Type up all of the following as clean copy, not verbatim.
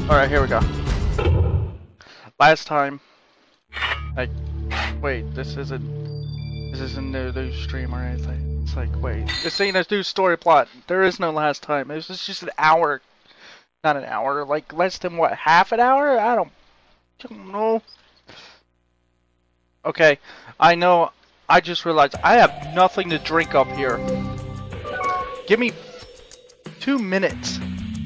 Alright, here we go. Last time, like, wait, this isn't a new stream or anything. It's like, wait, this ain't a new story plot. There is no last time. It was just an hour, not an hour, like less than what, half an hour? I don't know. Okay, I know. I just realized I have nothing to drink up here. Give me 2 minutes.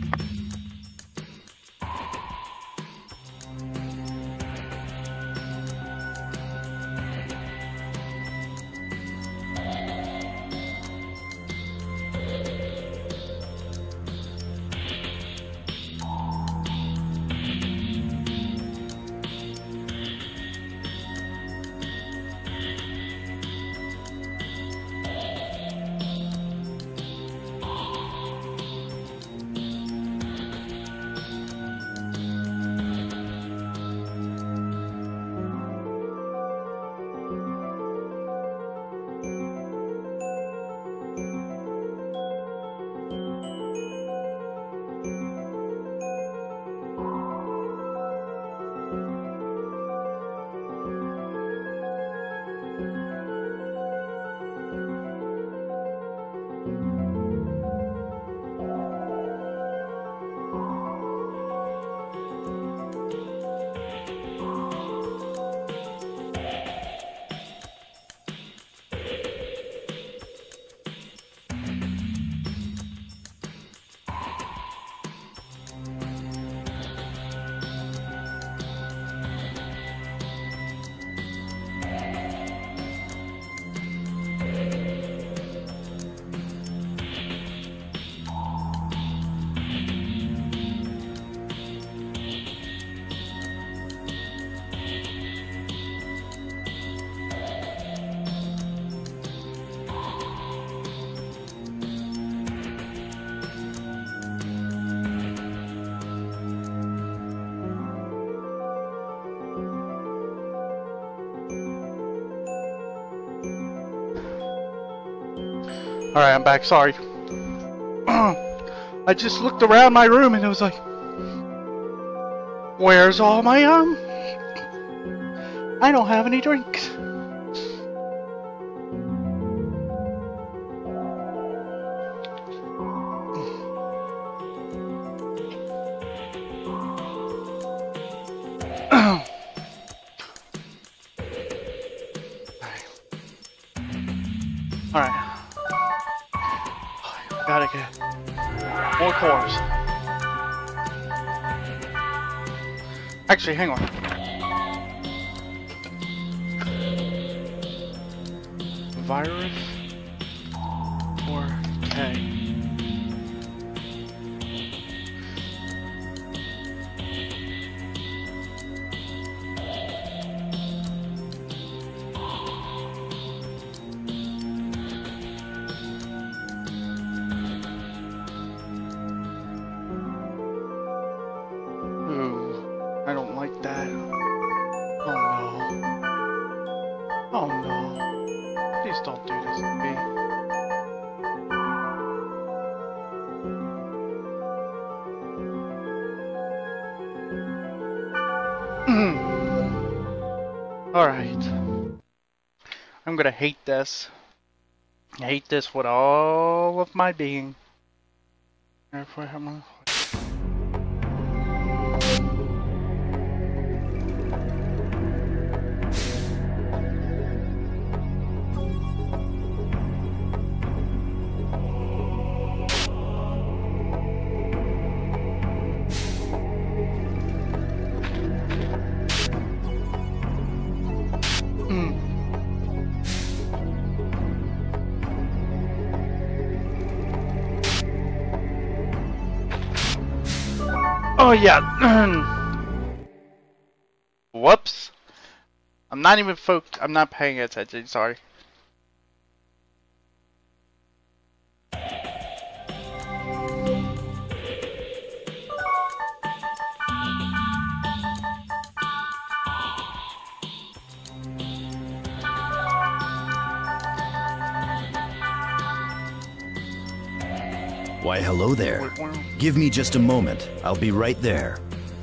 Alright, I'm back, sorry. I just looked around my room and it was like, where's all my, I don't have any drinks. Alright. Gotta get more cores. Actually, hang on. Virus or K? I don't like that. Oh no. Oh no. Please don't do this to me. Alright. I'm gonna hate this. I hate this with all of my being. Therefore, I'm gonna... Oh yeah. Whoops. I'm not even I'm not paying attention, sorry. Why, hello there. Give me just a moment. I'll be right there.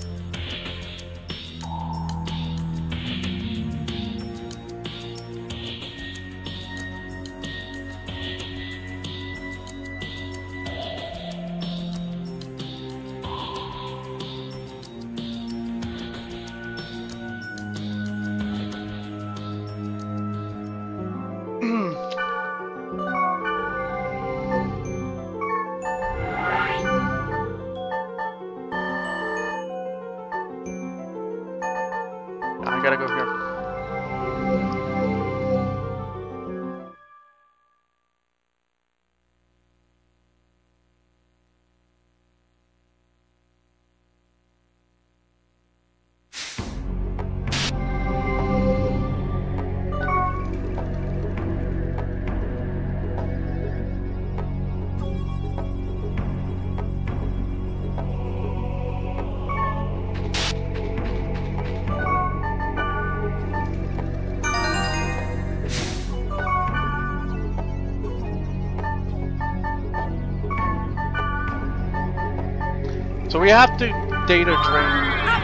So we have to data drain.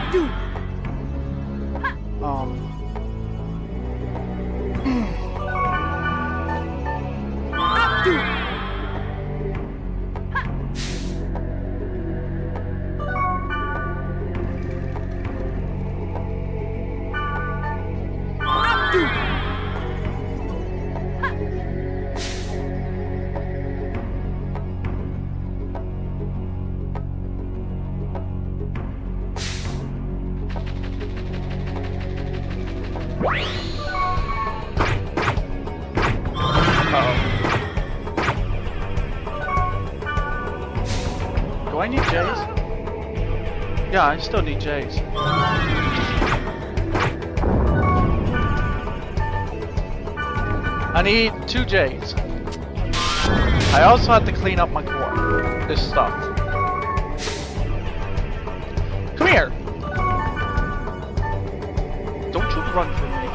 Do I need J's? Yeah, I still need J's. I need 2 J's. I also have to clean up my core. This stuff. Come here! Don't you run from me.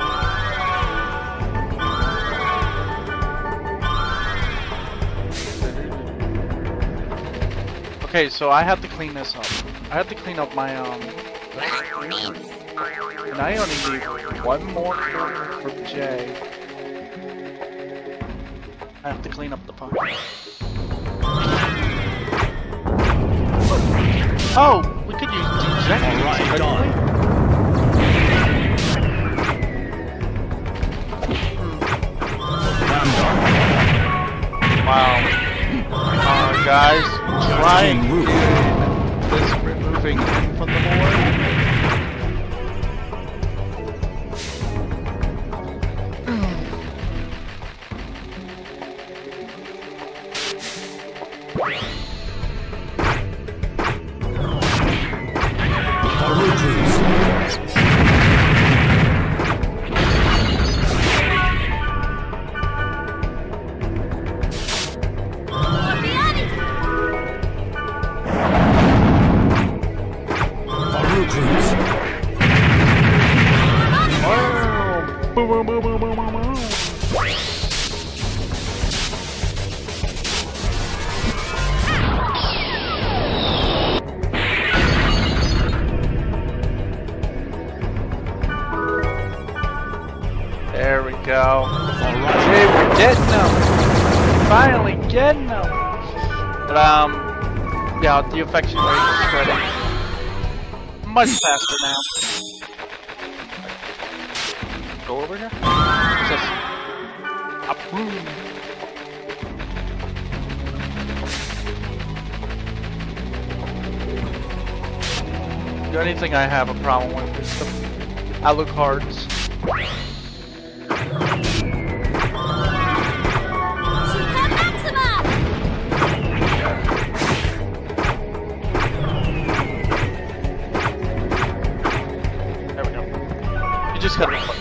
Okay, so I have to clean this up. I have to clean up my, and I only need 1 more from J. I have to clean up the pump. Oh, we could use deject. Alright, done. Wow. Guys, trying this removing him from the board. There we go. Alright. Hey, we're getting them. Finally getting them. But yeah, the affection rate is spreading much faster now. Go over here. What's this? A boom. The only thing I have a problem with is the Alucards. There we go. You just gotta be quick.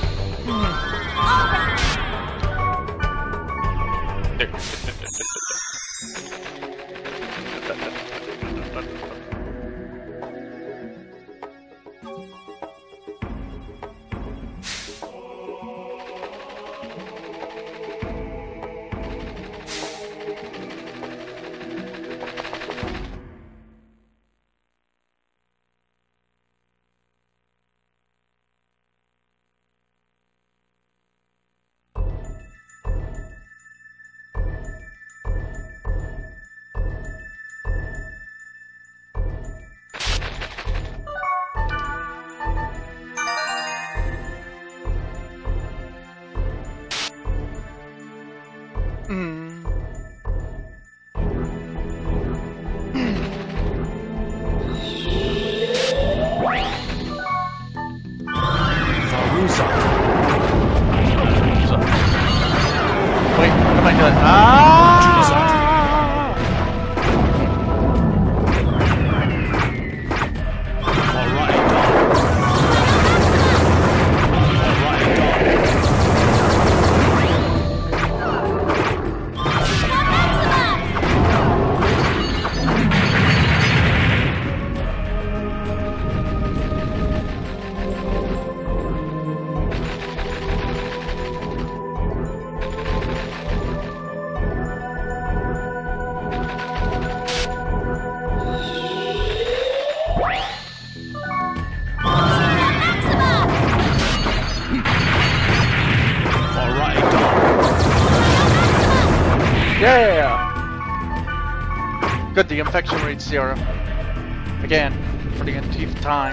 Yeah! Good, the infection rate's 0. Again, for the nth time.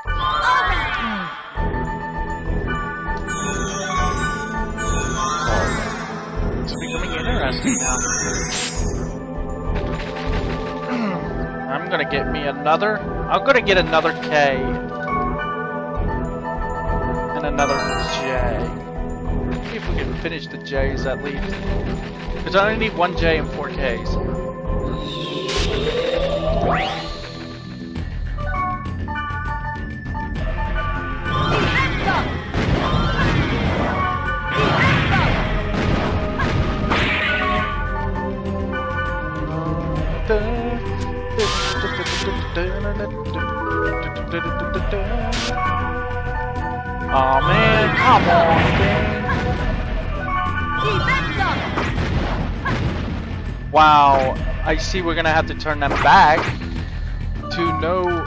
It's becoming interesting now. I'm gonna get me another. I'm gonna get another K. And another J. See if we can finish the J's at least. Because I only need 1 J and 4 Ks. Oh man, come on, game. Wow, I see we're gonna have to turn them back to no.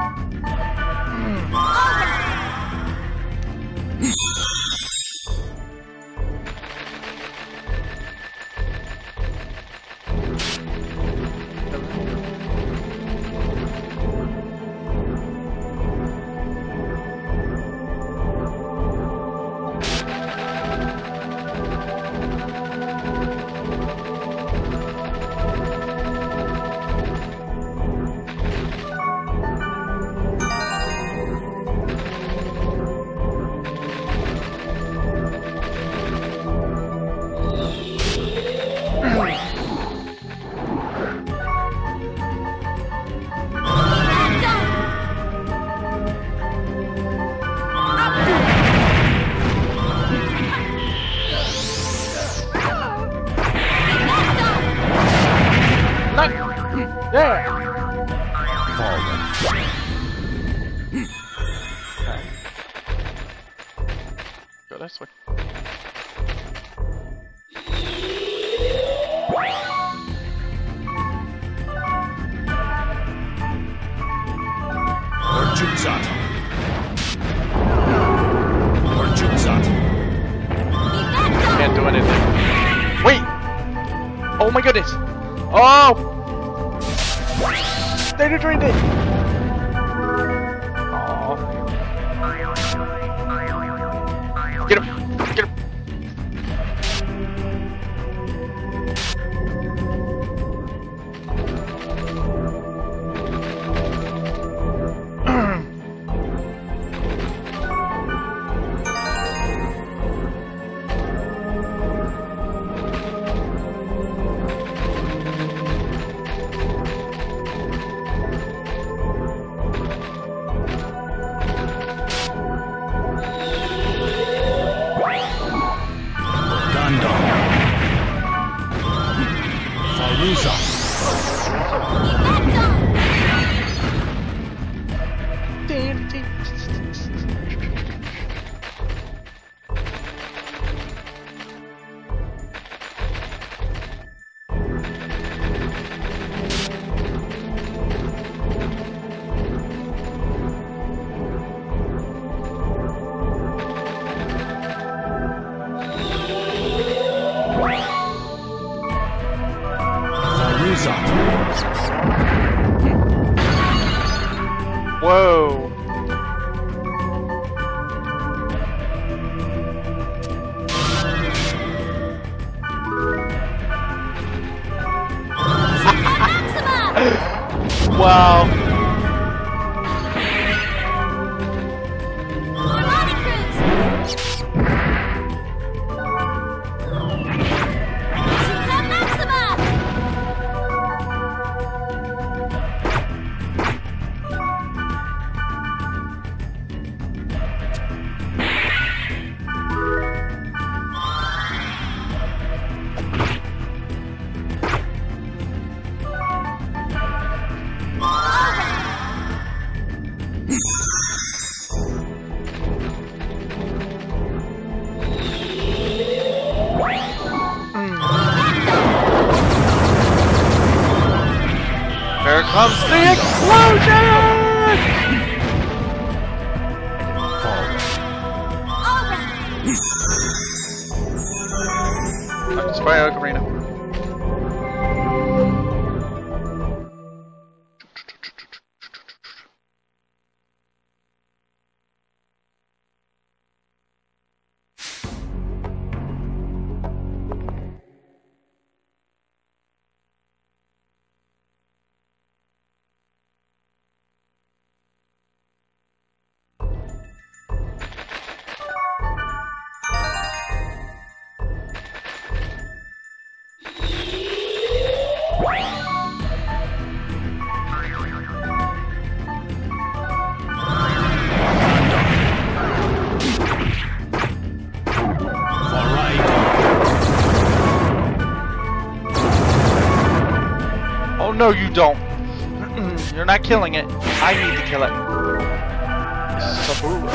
Can't do anything. Wait! Oh my goodness! Oh! They drained it! Oh. Get him! Get him! Whoa. Wow. Here comes the explosion! Spy Ocarina. No, you don't. You're not killing it. I need to kill it. Sabura.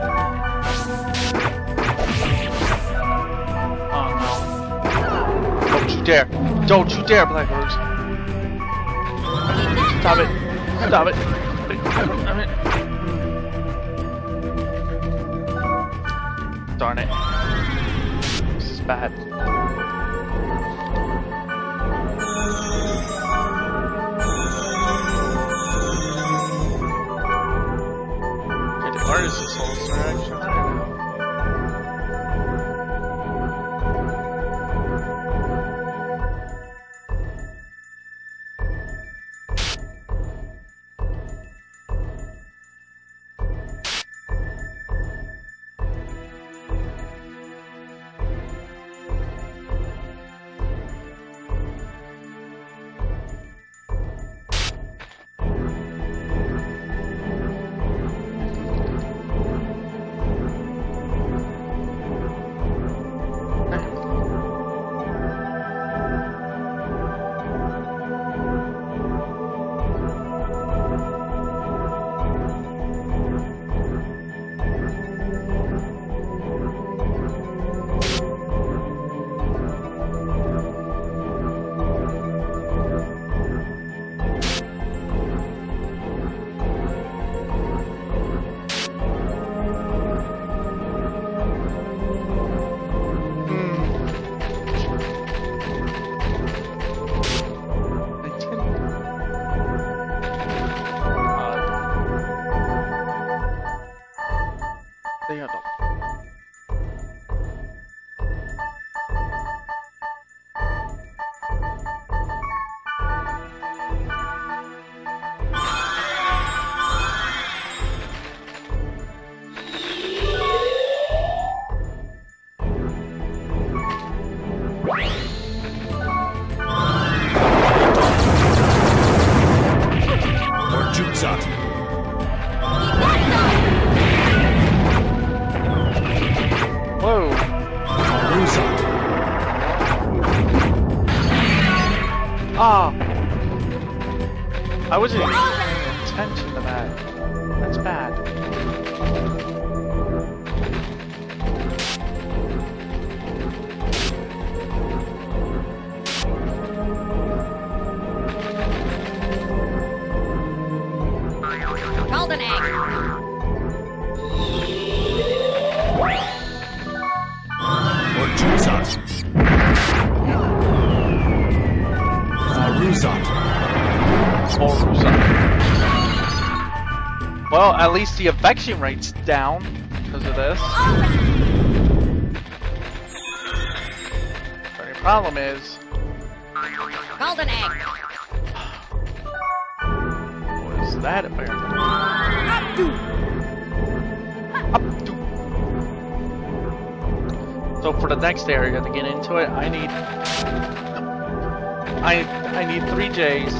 Oh no. Don't you dare. Don't you dare, Black Rose. Stop it. Stop it. Darn it. This is bad. Where is this whole direction? I don't know. I wasn't even paying attention to that. That's bad. Golden egg. Well, at least the infection rate's down because of this. The only problem is... Golden egg. What is that apparently? So for the next area to get into it, I need... I need 3 J's.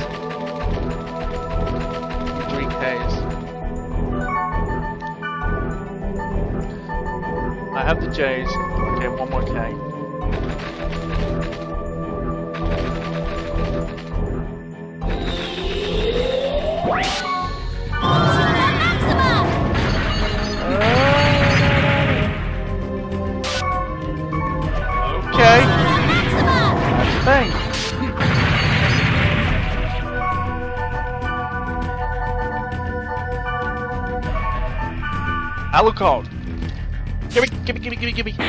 3 K's. I have the J's. Okay, 1 more K. Okay. That's the thing. Alucard. Gimme.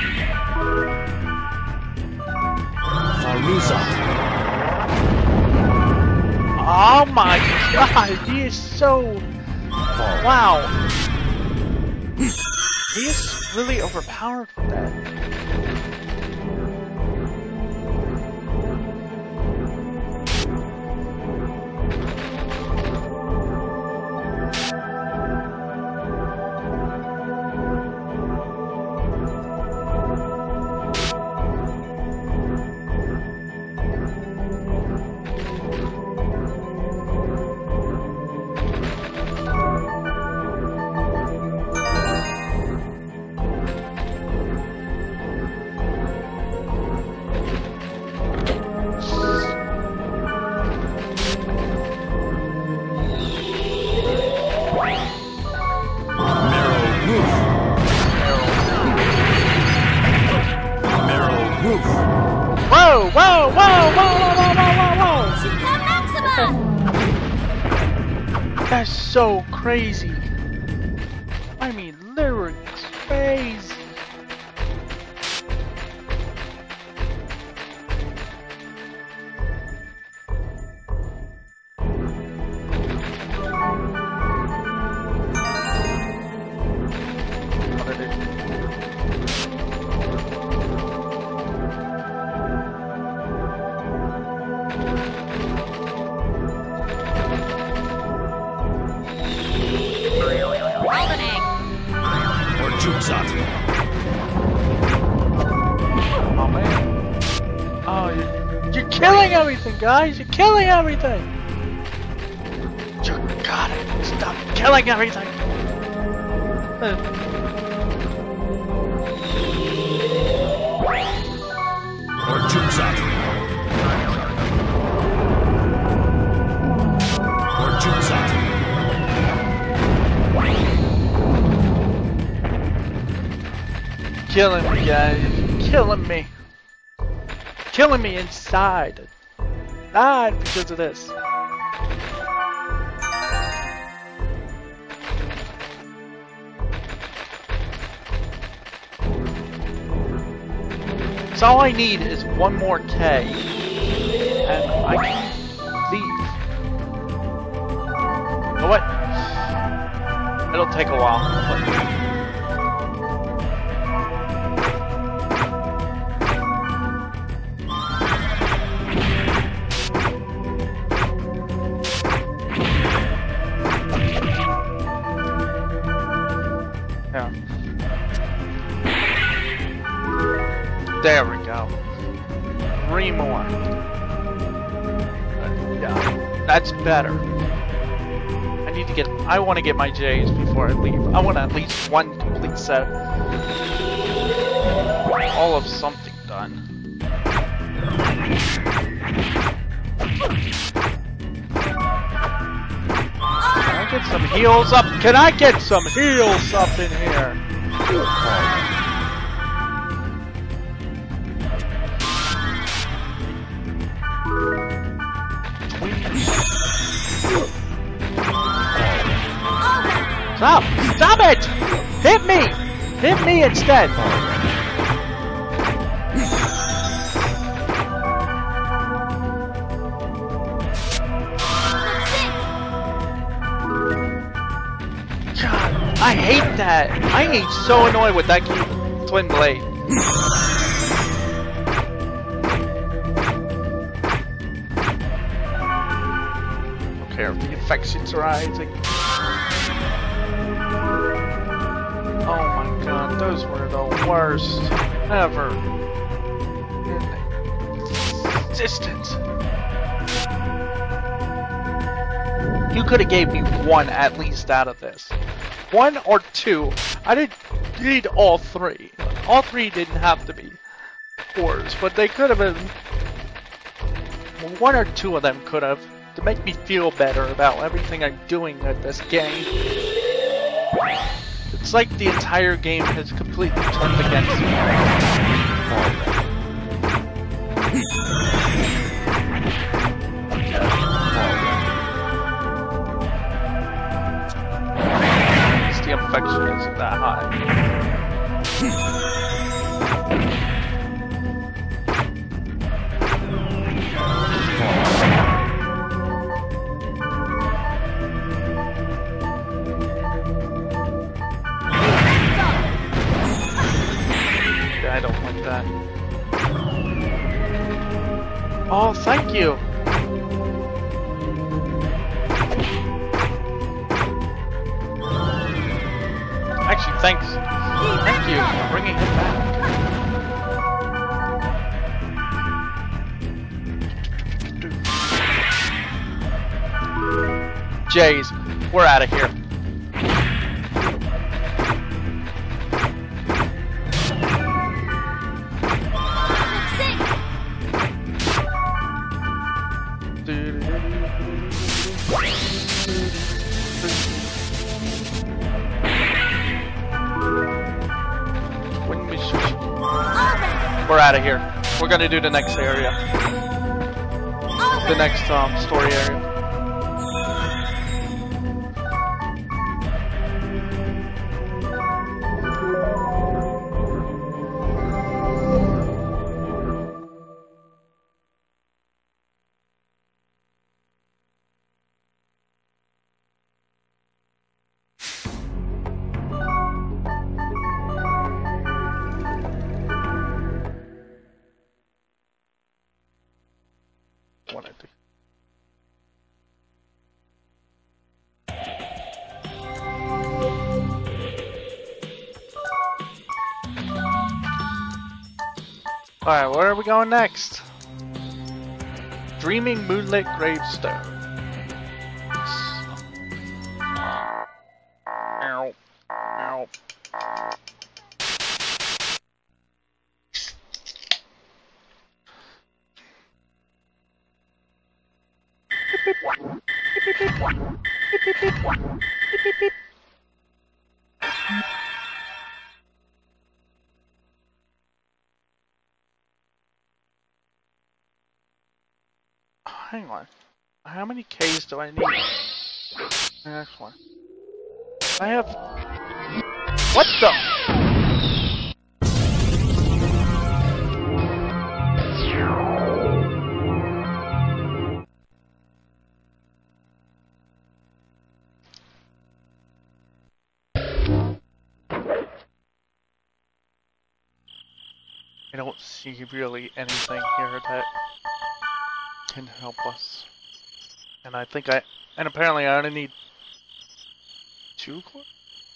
Oh my god, he is so... Wow. He is really overpowered with that. That's so crazy. I mean, literally crazy. Oh man. Oh, you're killing everything, guys. You're killing everything. You gotta stop killing everything. Killing me, guys. Killing me. Killing me inside. Not because of this. So all I need is one more K. And I can leave. You know what? It'll take a while. But there we go. 3 more. Yeah, that's better. I need to get. I want to get my J's before I leave. I want at least one complete set. All of something done. Can I get some heals up? Can I get some heals up in here? Stop! Stop it! Hit me! Hit me instead! God, I hate that! I get so annoyed with that twin blade. I don't care if the infection's rising. Oh my god, those were the worst ever in existence. You could have gave me one at least out of this. 1 or 2. I didn't need all 3. All 3 didn't have to be 4s, but they could have been. 1 or 2 of them could have, to make me feel better about everything I'm doing at this game. It's like the entire game has completely turned against me. The infection isn't that high. I don't like that. Oh, thank you. Actually, thanks. Thank you for bringing him back. Jays, we're out of here. We're out of here. We're gonna do the next area. The next story area. wanted to. Alright, where are we going next? Dreaming Moonlit Gravestone. Ow. Ow. Hang on. How many Ks do I need? The next one. I have... What the? I don't see really anything here that can help us. And I think and apparently I only need 2 cores?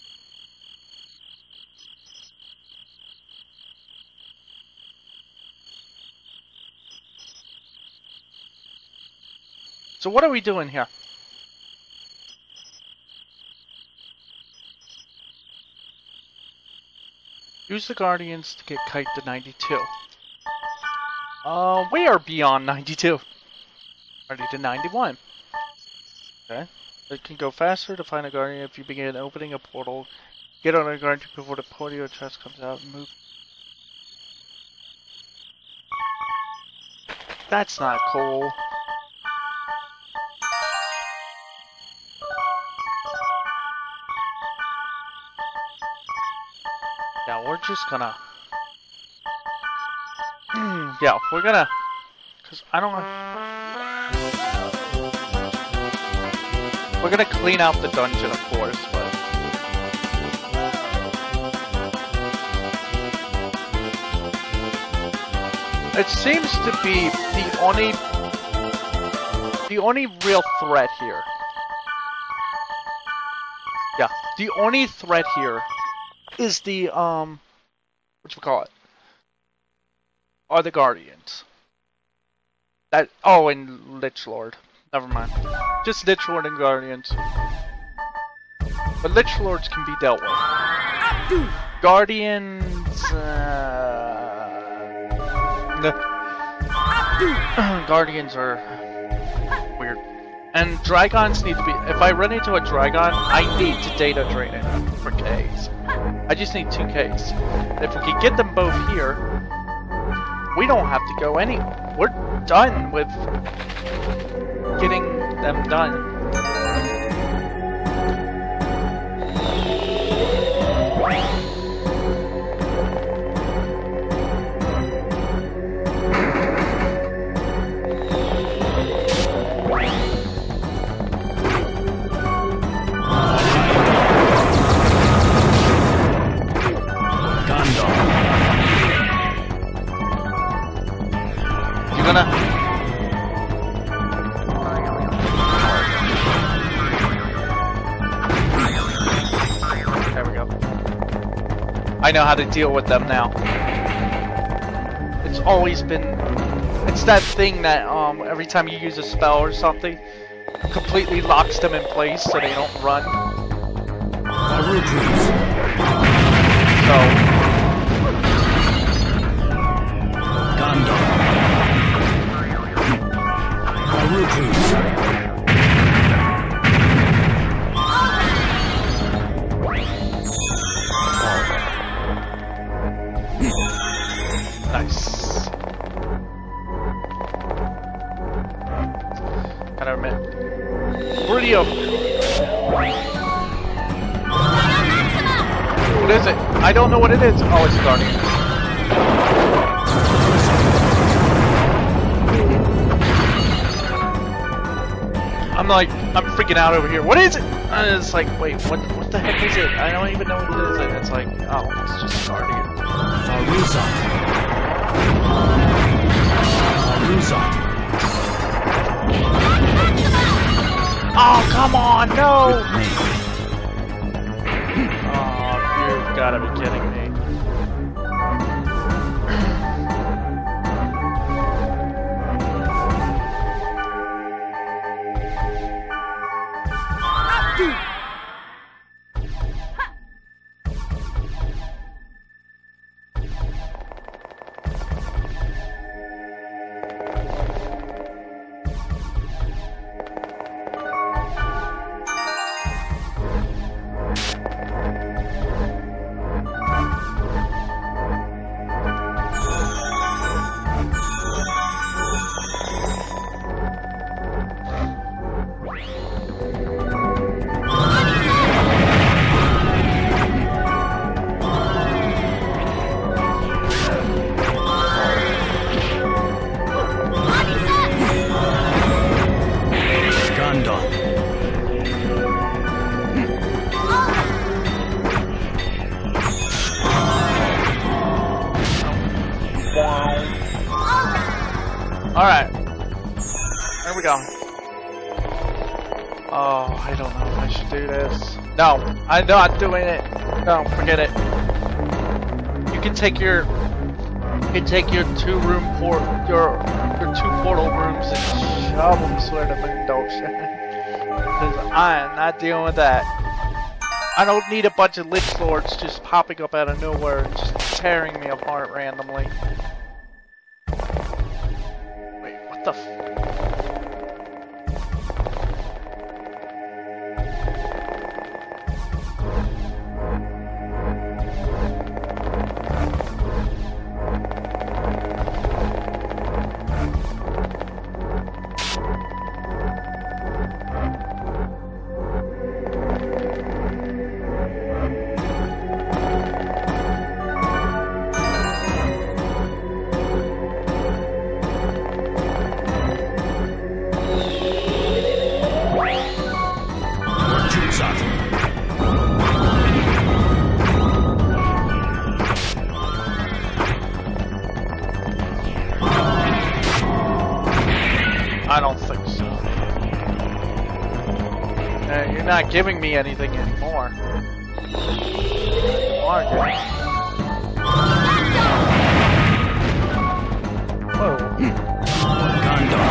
So what are we doing here? Use the Guardians to get Kite to 92. We are beyond 92. Already to 91. Okay. It can go faster to find a Guardian if you begin opening a portal. Get on a Guardian before the portal chest comes out and move. That's not cool. Yeah, we're just gonna... yeah, we're gonna... Cause I don't want... We're gonna clean out the dungeon, of course, but... It seems to be the only real threat here. Yeah, the only threat here is the, whatchamacallit? Are the Guardians. That, oh, and Lich Lord. Never mind. Just Lich Lord and Guardians. But Lich Lords can be dealt with. Guardians, Guardians are weird. And Dragons need to be... If I run into a Dragon, I need to data drain it for Ks. I just need 2 Ks. If we can get them both here, we don't have to go anywhere. We're done with getting them done. There we go. I know how to deal with them now. It's always been... It's that thing that every time you use a spell or something, completely locks them in place so they don't run. So... Nice. Gotta admit. Pretty up. What is it? I don't know what it is. Oh, it's Guardian. I'm freaking out over here. What is it? And it's like, wait, what the heck is it? I don't even know what it is. And it's like, oh, it's just Guardian. Oh, come on, no! With me. Oh, you've gotta be kidding me. Alright. There we go. Oh, I don't know if I should do this. No, I'm not doing it. No, forget it. You can take your two portal rooms and shove them sort of in dog shit. Because I'm not dealing with that. I don't need a bunch of lich lords just popping up out of nowhere and just tearing me apart randomly. What the f- I don't think so. You're not giving me anything anymore. You are giving. Whoa. Gandalf.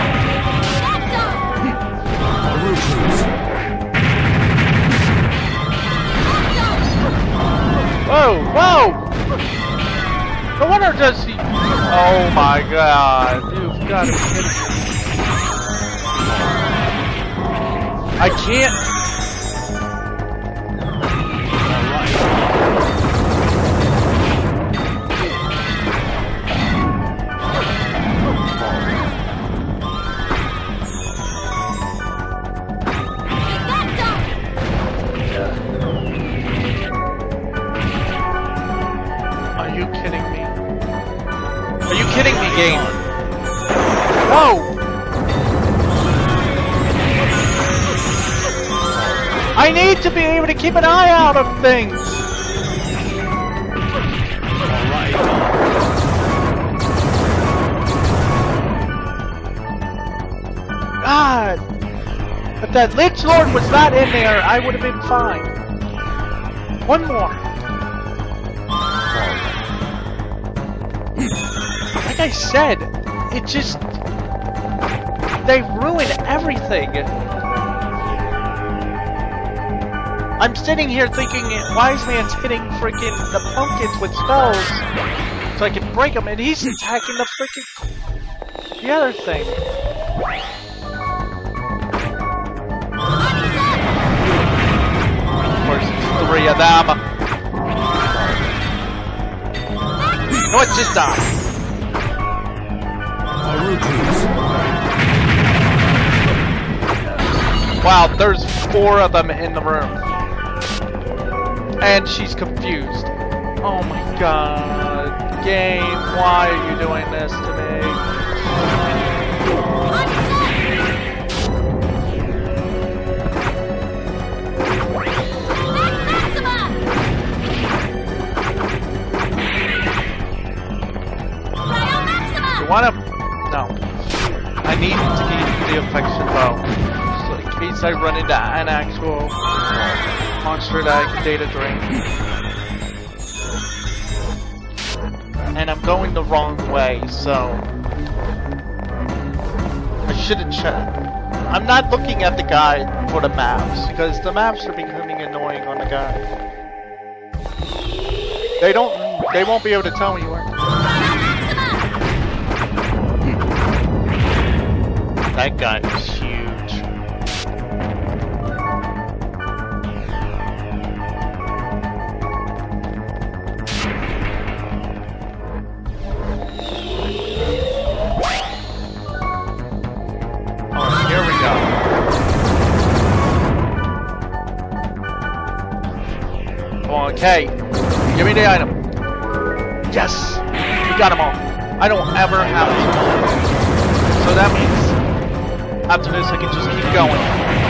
Whoa, whoa! No wonder does he... Oh my god, you've got to be kidding me. I can't... Are you kidding me? Are you kidding me, game? No! I need to be able to keep an eye out of things! Alright. God! If that Lich Lord was not in there, I would have been fine. One more. Like I said, it just... They ruined everything. I'm sitting here thinking Wise Man's hitting freaking the pumpkins with spells so I can break them, and he's attacking the freaking... the other thing. Of course, it's three of them. You know what? Just die. Wow, there's 4 of them in the room. And she's confused. Oh my god. Game, why are you doing this to me? You wanna... No. I need to get the affection bow. So I can case I run into an actual monster that data drain. And I'm going the wrong way, so I shouldn't check. I'm not looking at the guide for the maps, because the maps are becoming annoying on the guide. They won't be able to tell me where. That guy is huge. Oh, here we go. Come on, Kay. Give me the item. Yes! We got them all. I don't ever have to. So that means after this I can just keep going.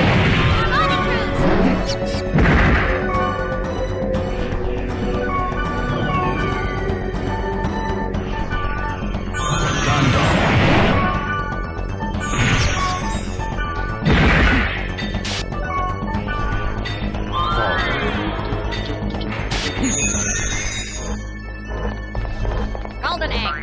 Golden egg.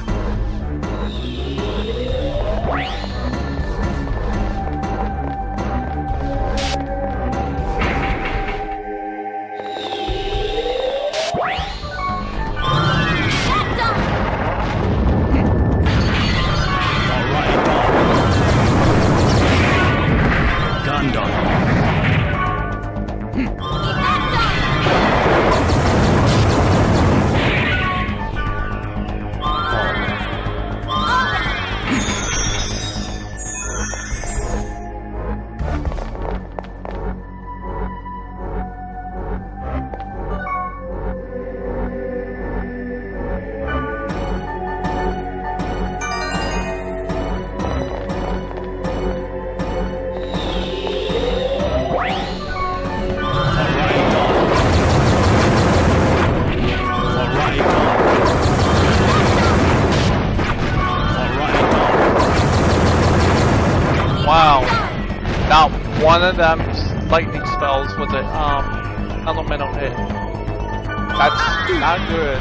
Wow. Not one of them lightning spells with an elemental hit. That's not good.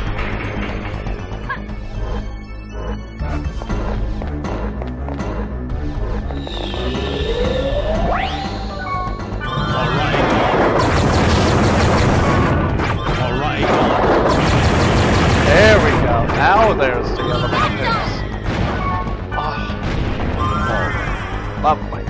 Alright. There we go. Now there's the elemental hits. Lovely.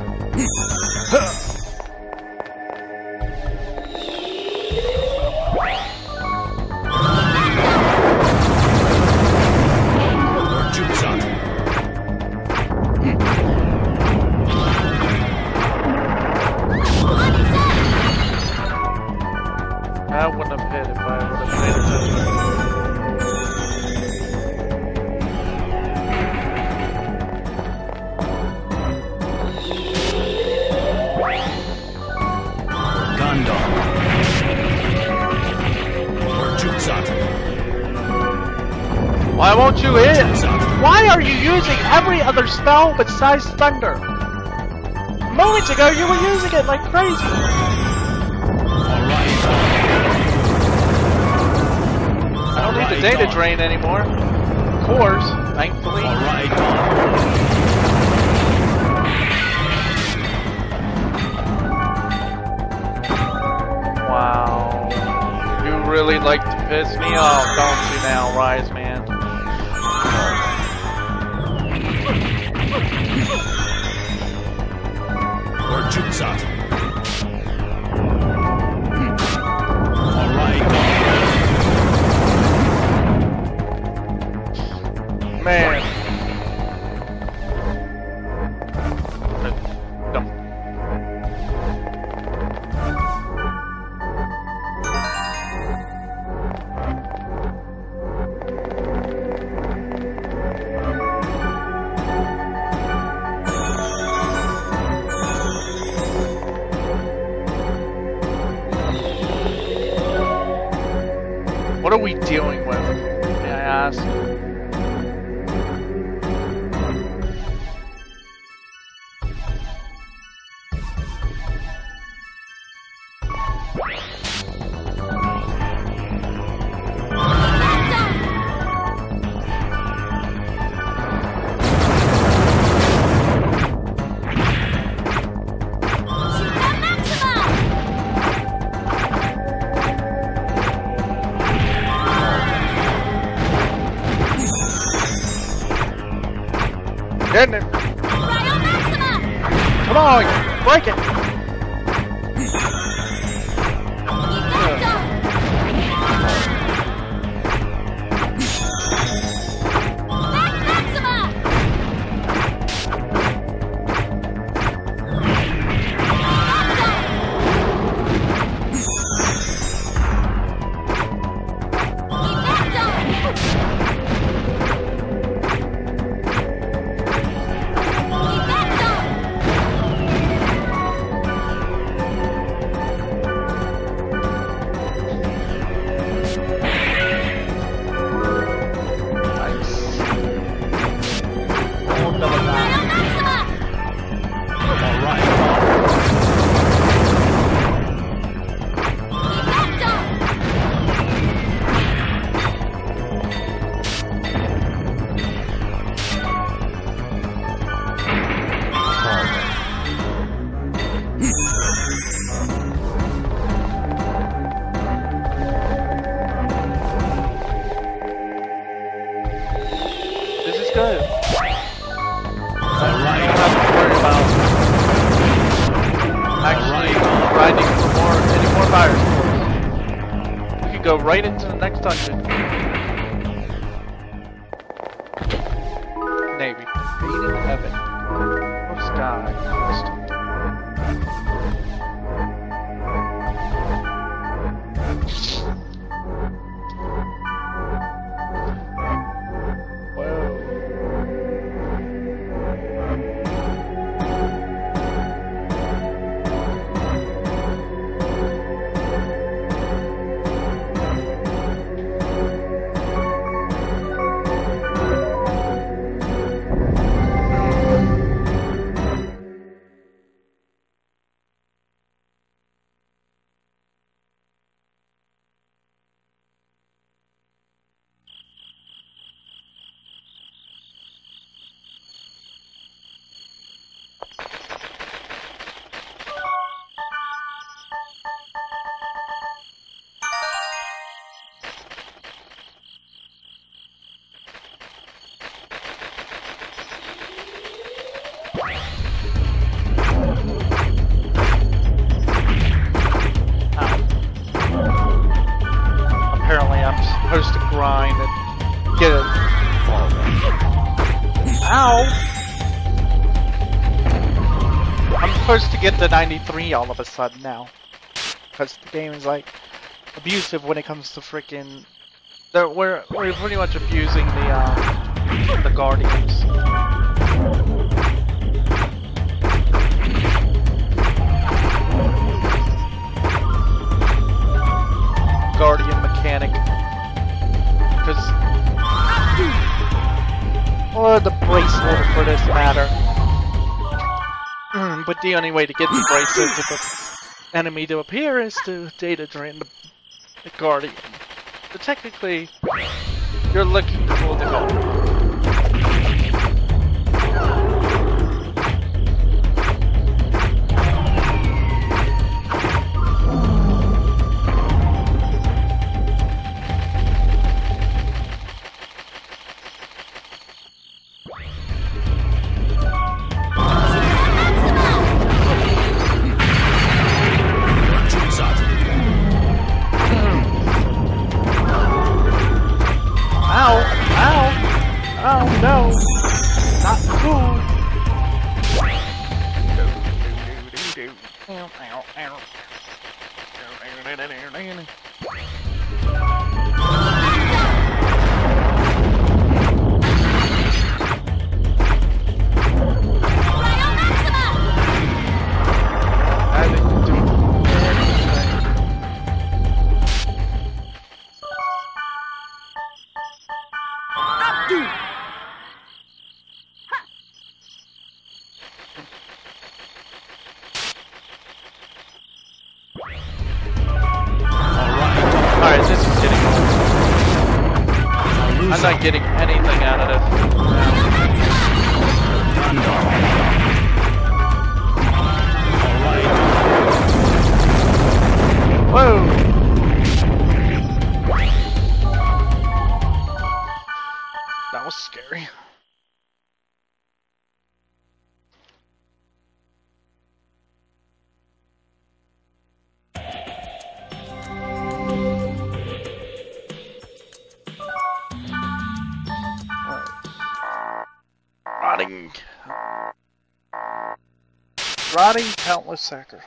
That wouldn't have hit if I would have made it. Why won't you hit? Why are you using every other spell besides Thunder? Moments ago you were using it like crazy. I don't need the data drain anymore. Of course, thankfully. Wow. You really like to piss me off, don't you now, Rise Man? Man. What are we dealing with, may I ask? Come on! Break it! Right into the next dungeon. Navy. Beating heaven. Or sky. Supposed to grind and get it. Ow! I'm supposed to get to 93 all of a sudden now. Because the game is like abusive when it comes to freaking. We're pretty much abusing the Guardians. Guardian mechanic. Because, or the bracelet for this matter. But the only way to get the bracelet for the enemy to appear is to data drain the Guardian. So technically, you're looking for the Guardian. I'm not getting anything out of this. Whoa! That was scary. Rotting countless sacrifice.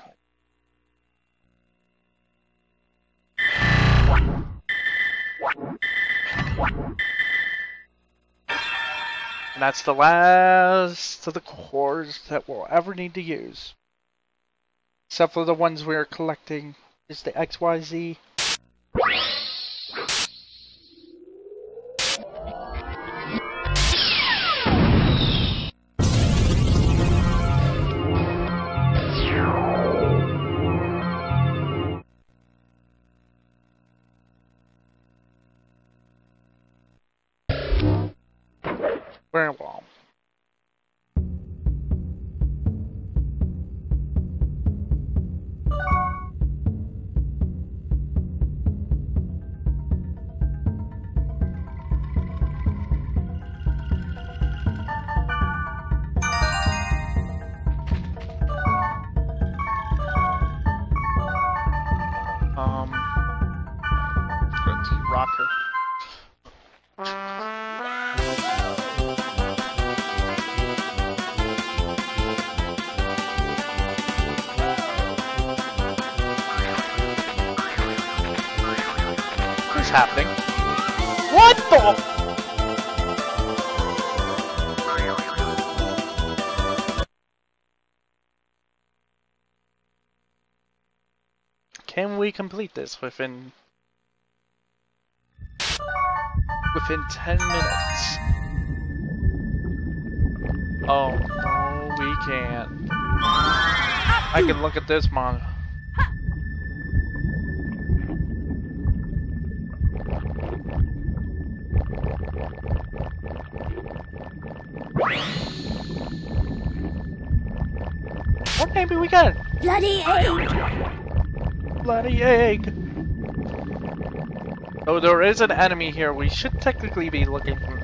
And that's the last of the cores that we'll ever need to use. Except for the ones we're collecting. Is the XYZ. Very well. Let's see, rocker. What's happening? What the? Can we complete this within 10 minutes? Oh, no, we can't. I can look at this manga. Or maybe we got it. Bloody egg! Bloody egg! Oh, there is an enemy here. We should technically be looking for.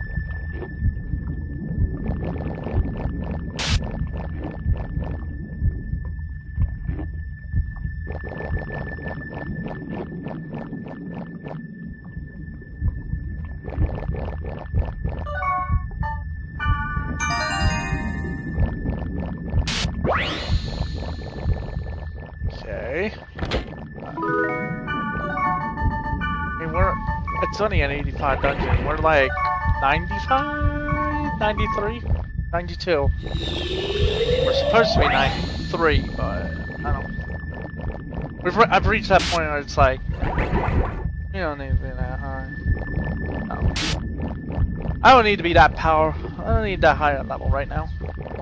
Okay. It's only an 85 dungeon. We're like 95, 93, 92. We're supposed to be 93, but I don't. I've reached that point where it's like, you don't need to be that high. No. I don't need to be that power. I don't need that higher level right now.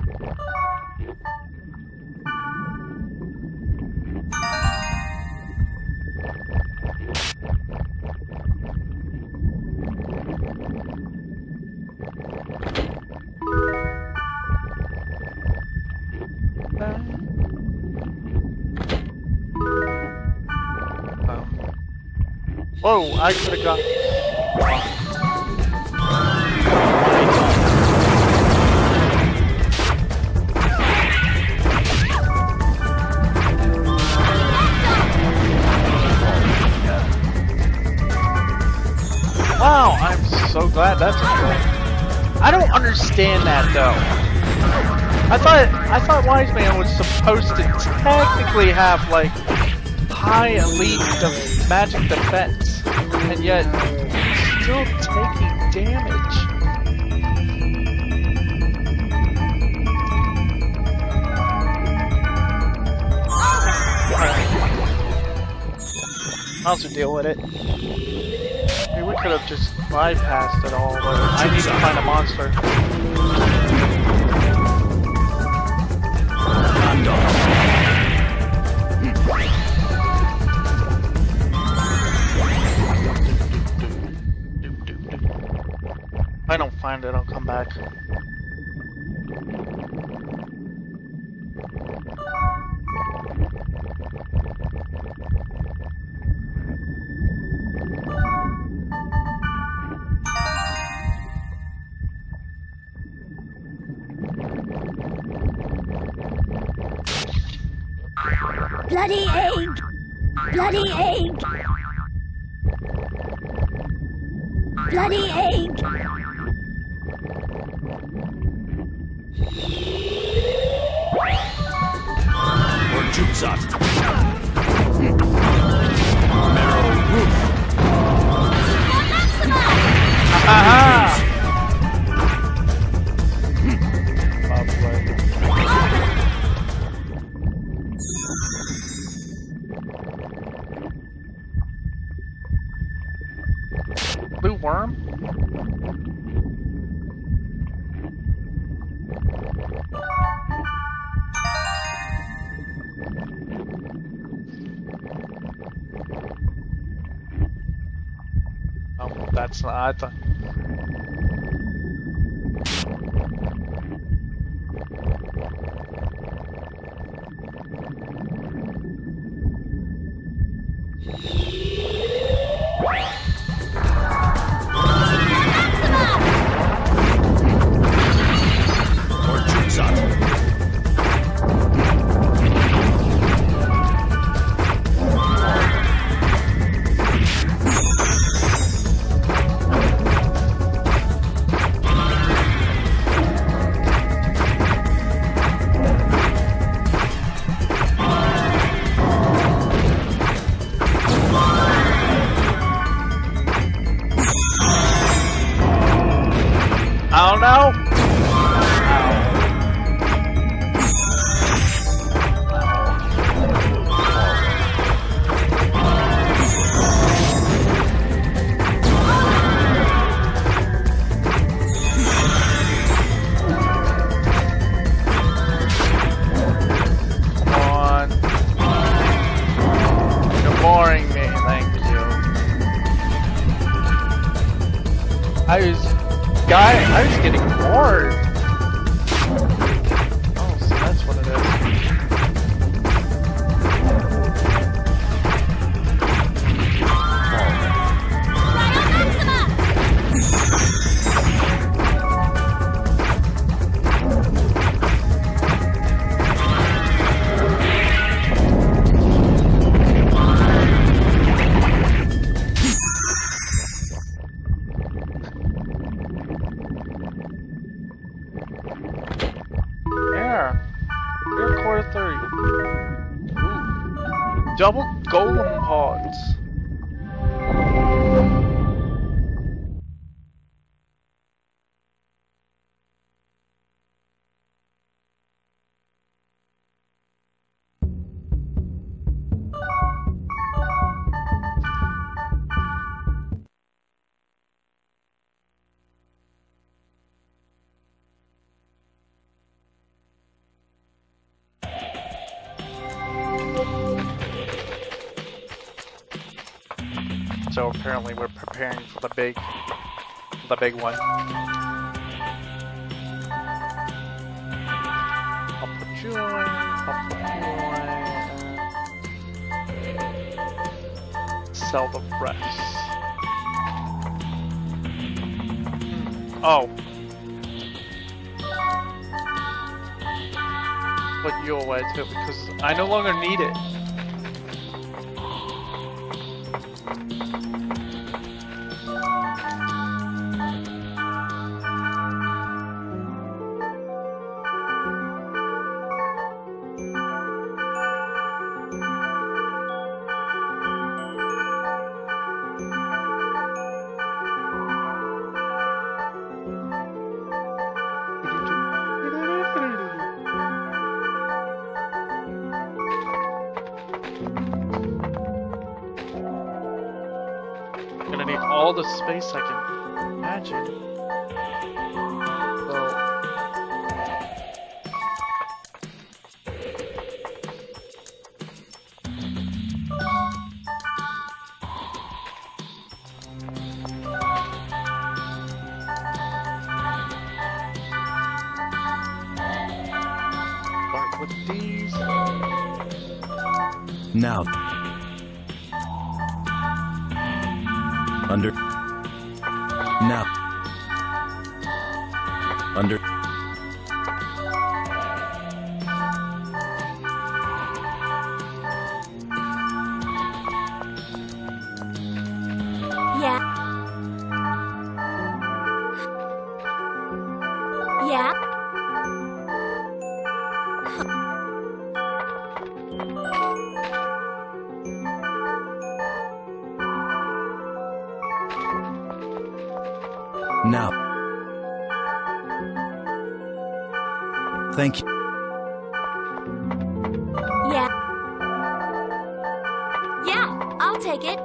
Whoa, I could have got. Wow, I'm so glad that's okay. I don't understand that though. I thought Wise Man was supposed to technically have like high elite magic defense, and yet he's still taking damage. I'll also deal with it. I mean, we could have just bypassed it all, but I need to find a monster. If I don't find it, I'll come back. Bloody egg! Bloody egg! Bloody egg! Zot. Marrow roof. Aha! Blue worm? Oh, that's not. I thought. I don't know. Come on. You're boring me, thank you. I was getting bored. Oh, so that's what it is. Air core 30. Ooh. Double golem pods. So apparently we're preparing for the big one. I'll put you away. I'll put you away. Sell the rest. Oh. Put you away too because I no longer need it. Gonna need all the space I can imagine. Start with these. Now. Under. Now. Under. Yeah. Yeah. Now. Thank you. Yeah. Yeah, I'll take it.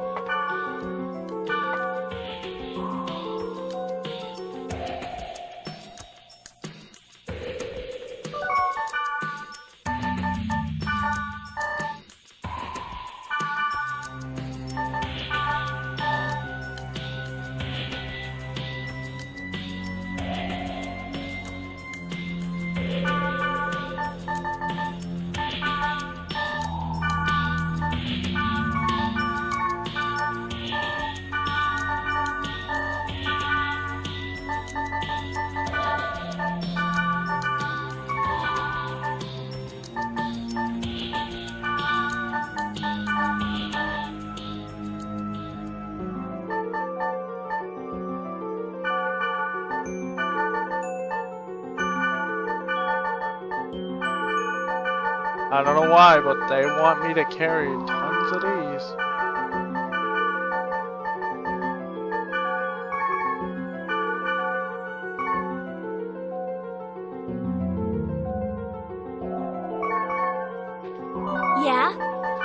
I don't know why, but they want me to carry tons of these. Yeah.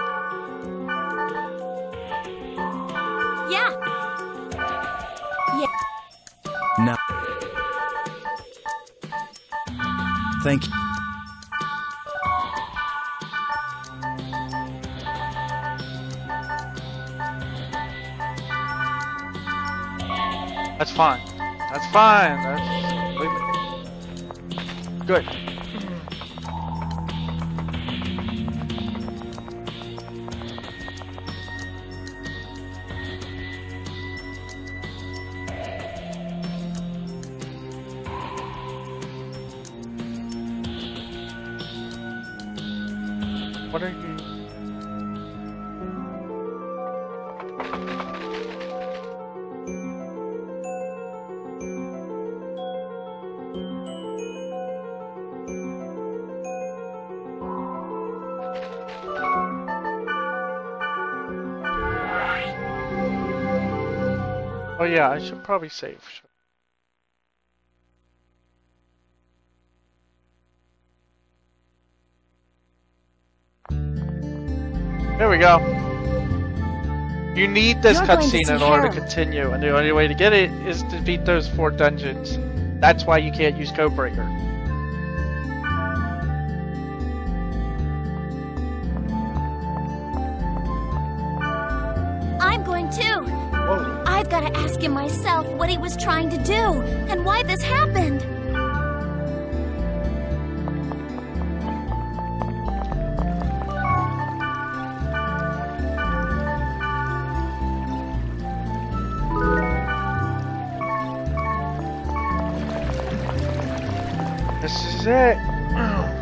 Yeah. Yeah. Now. Thank you. That's fine. That's fine. That's leave it. Good. What are you? Oh yeah, I should probably save. There we go. You need this You're going to cutscene see in order to hell. continue, and the only way to get it is to beat those 4 dungeons. That's why you can't use Codebreaker. I'm going too. Whoa. I've got to ask him myself what he was trying to do and why this happened. This is it.